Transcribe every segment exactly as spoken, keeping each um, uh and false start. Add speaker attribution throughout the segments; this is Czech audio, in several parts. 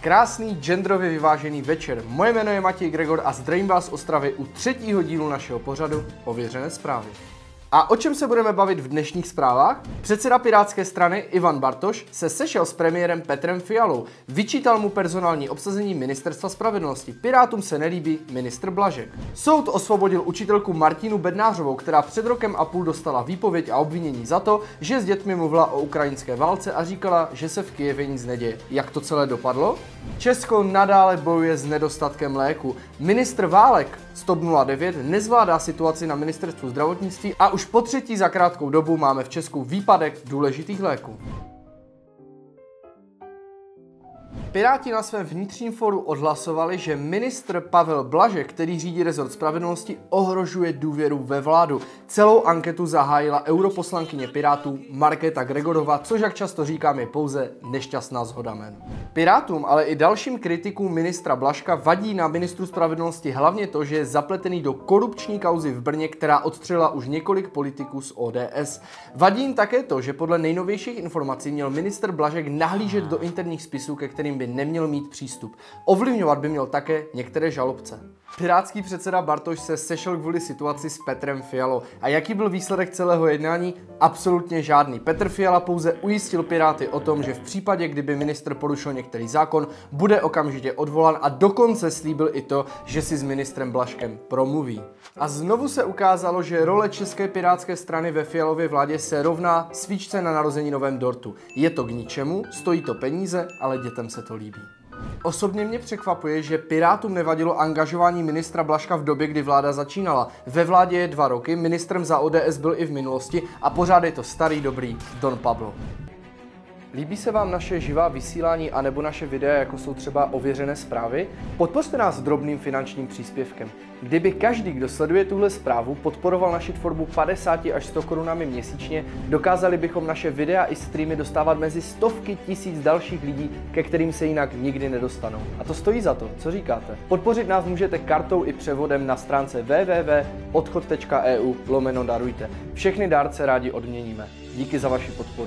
Speaker 1: Krásný, genderově vyvážený večer. Moje jméno je Matěj Gregor a zdravím vás z Ostravy u třetího dílu našeho pořadu Ověřené zprávy. A o čem se budeme bavit v dnešních zprávách? Předseda Pirátské strany Ivan Bartoš se sešel s premiérem Petrem Fialou. Vyčítal mu personální obsazení Ministerstva spravedlnosti. Pirátům se nelíbí ministr Blažek. Soud osvobodil učitelku Martinu Bednářovou, která před rokem a půl dostala výpověď a obvinění za to, že s dětmi mluvila o ukrajinské válce a říkala, že se v Kyjevě nic neděje. Jak to celé dopadlo? Česko nadále bojuje s nedostatkem léku. Ministr Válek z TOP nula devět nezvládá situaci na ministerstvu zdravotnictví a už po třetí za krátkou dobu máme v Česku výpadek důležitých léků. Piráti na svém vnitřním fóru odhlasovali, že ministr Pavel Blažek, který řídí rezort spravedlnosti, ohrožuje důvěru ve vládu. Celou anketu zahájila europoslankyně Pirátů Markéta Gregorová, což, jak často říkám, je pouze nešťastná shoda jmen. Pirátům, ale i dalším kritikům ministra Blažka vadí na ministru spravedlnosti hlavně to, že je zapletený do korupční kauzy v Brně, která odstřelila už několik politiků z O D S. Vadí jim také to, že podle nejnovějších informací měl ministr Blažek nahlížet do interních spisů, ke kterým by neměl mít přístup. Ovlivňovat by měl také některé žalobce. Pirátský předseda Bartoš se sešel kvůli situaci s Petrem Fialou. A jaký byl výsledek celého jednání? Absolutně žádný. Petr Fiala pouze ujistil Piráty o tom, že v případě, kdyby ministr porušil některý zákon, bude okamžitě odvolán a dokonce slíbil i to, že si s ministrem Blažkem promluví. A znovu se ukázalo, že role České pirátské strany ve Fialově vládě se rovná svíčce na narozeninovém dortu. Je to k ničemu, stojí to peníze, ale dětem se to líbí. Osobně mě překvapuje, že Pirátům nevadilo angažování ministra Blažka v době, kdy vláda začínala. Ve vládě je dva roky, ministrem za O D S byl i v minulosti a pořád je to starý dobrý Don Pablo. Líbí se vám naše živá vysílání anebo naše videa, jako jsou třeba ověřené zprávy? Podpořte nás drobným finančním příspěvkem. Kdyby každý, kdo sleduje tuhle zprávu, podporoval naši tvorbu padesát až sto korunami měsíčně, dokázali bychom naše videa i streamy dostávat mezi stovky tisíc dalších lidí, ke kterým se jinak nikdy nedostanou. A to stojí za to, co říkáte? Podpořit nás můžete kartou i převodem na stránce w w w tečka odchod tečka e u lomeno darujte. Všechny dárce rádi odměníme. Díky za vaši podporu.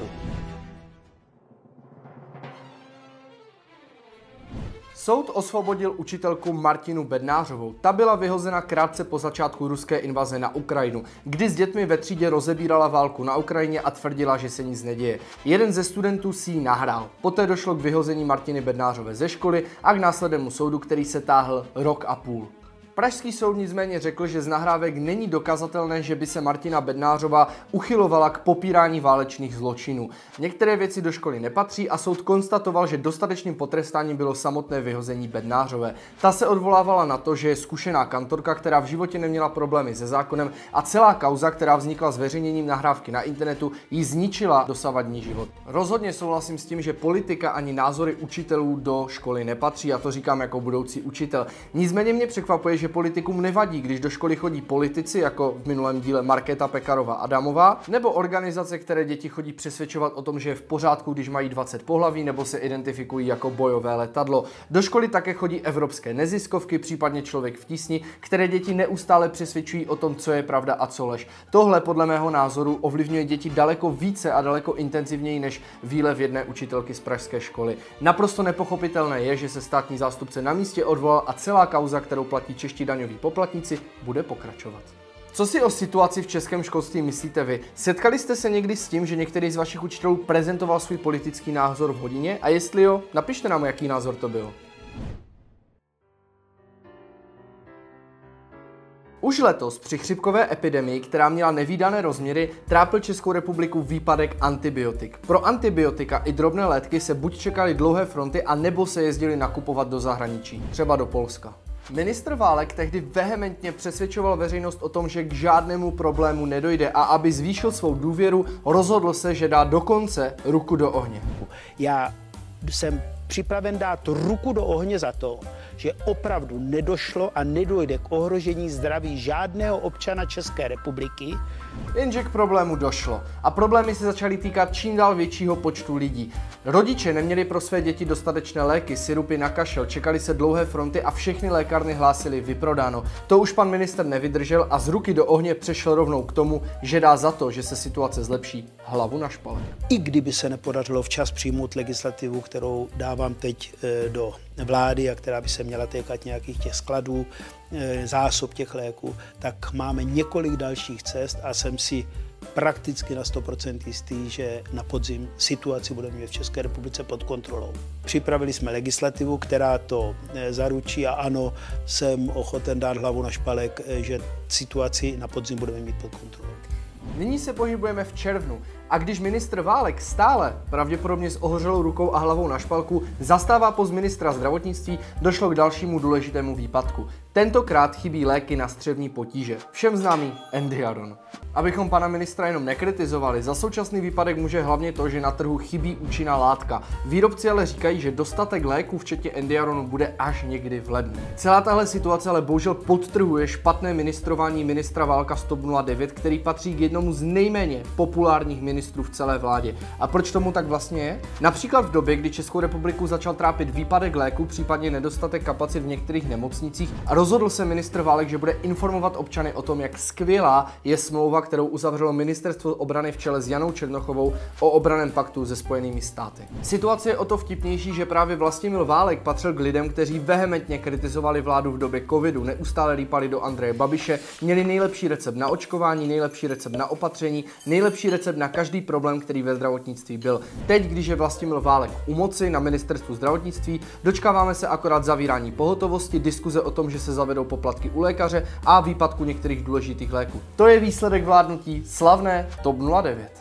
Speaker 1: Soud osvobodil učitelku Martinu Bednářovou. Ta byla vyhozena krátce po začátku ruské invaze na Ukrajinu, kdy s dětmi ve třídě rozebírala válku na Ukrajině a tvrdila, že se nic neděje. Jeden ze studentů si ji nahrál. Poté došlo k vyhození Martiny Bednářové ze školy a k následnému soudu, který se táhl rok a půl. Pražský soud nicméně řekl, že z nahrávek není dokazatelné, že by se Martina Bednářová uchylovala k popírání válečných zločinů. Některé věci do školy nepatří a soud konstatoval, že dostatečným potrestáním bylo samotné vyhození Bednářové. Ta se odvolávala na to, že je zkušená kantorka, která v životě neměla problémy se zákonem a celá kauza, která vznikla zveřejněním nahrávky na internetu, jí zničila dosavadní život. Rozhodně souhlasím s tím, že politika ani názory učitelů do školy nepatří, a to říkám jako budoucí učitel. Nicméně mě překvapuje, že že politikům nevadí, když do školy chodí politici, jako v minulém díle Markéta Pekarová Adamová, nebo organizace, které děti chodí přesvědčovat o tom, že je v pořádku, když mají dvacet pohlaví, nebo se identifikují jako bojové letadlo. Do školy také chodí evropské neziskovky, případně Člověk v tísni, které děti neustále přesvědčují o tom, co je pravda a co lež. Tohle podle mého názoru ovlivňuje děti daleko více a daleko intenzivněji než výlev jedné učitelky z pražské školy. Naprosto nepochopitelné je, že se státní zástupce na místě odvolal a celá kauza, kterou platí čeští daňoví poplatníci, bude pokračovat. Co si o situaci v českém školství myslíte vy? Setkali jste se někdy s tím, že některý z vašich učitelů prezentoval svůj politický názor v hodině? A jestli jo, napište nám, jaký názor to byl. Už letos při chřipkové epidemii, která měla nevídané rozměry, trápil Českou republiku výpadek antibiotik. Pro antibiotika i drobné létky se buď čekaly dlouhé fronty, a nebo se jezdili nakupovat do zahraničí, třeba do Polska. Ministr Válek tehdy vehementně přesvědčoval veřejnost o tom, že k žádnému problému nedojde, a aby zvýšil svou důvěru, rozhodl se, že dá dokonce ruku do ohně.
Speaker 2: Já jsem připraven dát ruku do ohně za to, že opravdu nedošlo a nedojde k ohrožení zdraví žádného občana České republiky.
Speaker 1: Jenže k problému došlo. A problémy se začaly týkat čím dál většího počtu lidí. Rodiče neměli pro své děti dostatečné léky, sirupy na kašel, čekali se dlouhé fronty a všechny lékárny hlásily vyprodáno. To už pan ministr nevydržel a z ruky do ohně přešel rovnou k tomu, že dá za to, že se situace zlepší, hlavu na špalek.
Speaker 2: I kdyby se nepodařilo včas přijmout legislativu, kterou dá dávám teď do vlády a která by se měla týkat nějakých těch skladů, zásob těch léků, tak máme několik dalších cest a jsem si prakticky na sto procent jistý, že na podzim situaci budeme mít v České republice pod kontrolou. Připravili jsme legislativu, která to zaručí a ano, jsem ochoten dát hlavu na špalek, že situaci na podzim budeme mít pod kontrolou.
Speaker 1: Nyní se pohybujeme v červnu a když ministr Válek stále, pravděpodobně s ohořelou rukou a hlavou na špalku, zastává post ministra zdravotnictví, došlo k dalšímu důležitému výpadku. Tentokrát chybí léky na střevní potíže, všem známý Endiaron. Abychom pana ministra jenom nekritizovali, za současný výpadek může hlavně to, že na trhu chybí účinná látka. Výrobci ale říkají, že dostatek léků včetně Endiaronu bude až někdy v lednu. Celá tahle situace ale bohužel podtrhuje špatné ministrování ministra Válka z TOP nula devět, který patří k jednomu z nejméně populárních ministrů v celé vládě. A proč tomu tak vlastně je? Například v době, kdy Českou republiku začal trápit výpadek léků, případně nedostatek kapacit v některých nemocnicích, a rozhodl se ministr Válek, že bude informovat občany o tom, jak skvělá je smlouva, kterou uzavřelo ministerstvo obrany v čele s Janou Černochovou o obranném paktu se Spojenými státy. Situace je o to vtipnější, že právě Vlastimil Válek patřil k lidem, kteří vehementně kritizovali vládu v době covidu, neustále lípali do Andreje Babiše, měli nejlepší recept na očkování, nejlepší recept na opatření, nejlepší recept na každý problém, který ve zdravotnictví byl. Teď, když je Vlastimil Válek u moci na ministerstvu zdravotnictví, dočkáváme se akorát zavírání pohotovosti, diskuze o tom, že se zavedou poplatky u lékaře a výpadku některých důležitých léků. To je výsledek vládnutí slavné TOP nula devět.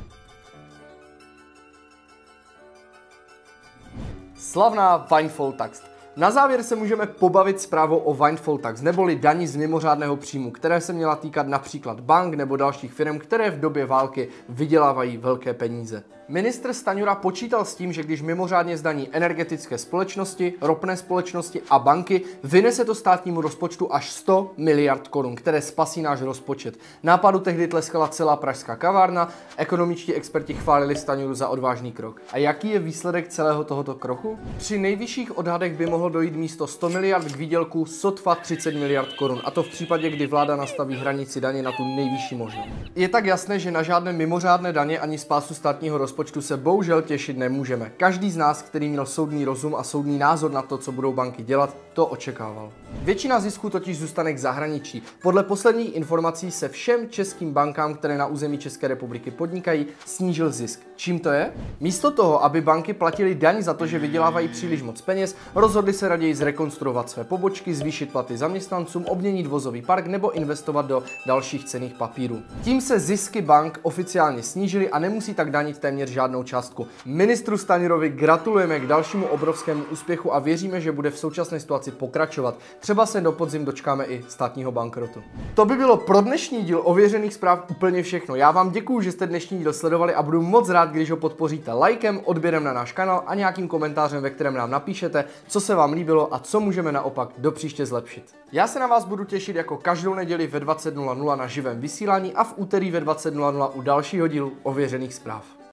Speaker 1: Slavná windfall tax. Na závěr se můžeme pobavit zprávou o windfall tax, neboli daní z mimořádného příjmu, které se měla týkat například bank nebo dalších firm, které v době války vydělávají velké peníze. Ministr Stanjura počítal s tím, že když mimořádně zdaní energetické společnosti, ropné společnosti a banky, vynese to státnímu rozpočtu až sto miliard korun, které spasí náš rozpočet. Nápadu tehdy tleskala celá pražská kavárna, ekonomičtí experti chválili Stanjuru za odvážný krok. A jaký je výsledek celého tohoto kroku? Při nejvyšších odhadech by mohlo dojít místo sto miliard k výdělku sotva třicet miliard korun, a to v případě, kdy vláda nastaví hranici daně na tu nejvyšší možnou. Je tak jasné, že na žádné mimořádné daně ani spásu státního rozpočtu počtu se bohužel těšit nemůžeme. Každý z nás, který měl soudný rozum a soudný názor na to, co budou banky dělat, to očekával. Většina zisků totiž zůstane k zahraničí. Podle posledních informací se všem českým bankám, které na území České republiky podnikají, snížil zisk. Čím to je? Místo toho, aby banky platily daň za to, že vydělávají příliš moc peněz, rozhodli se raději zrekonstruovat své pobočky, zvýšit platy zaměstnancům, obměnit vozový park nebo investovat do dalších cenných papírů. Tím se zisky bank oficiálně snížily a nemusí tak danit téměř žádnou částku. Ministru Stanjurovi gratulujeme k dalšímu obrovskému úspěchu a věříme, že bude v současné situaci pokračovat. Třeba se do podzim dočkáme i státního bankrotu. To by bylo pro dnešní díl ověřených zpráv úplně všechno. Já vám děkuju, že jste dnešní díl sledovali a budu moc rád, když ho podpoříte lajkem, odběrem na náš kanál a nějakým komentářem, ve kterém nám napíšete, co se vám líbilo a co můžeme naopak do příště zlepšit. Já se na vás budu těšit jako každou neděli ve dvacet nula nula na živém vysílání a v úterý ve dvacet nula nula u dalšího dílu ověřených zpráv.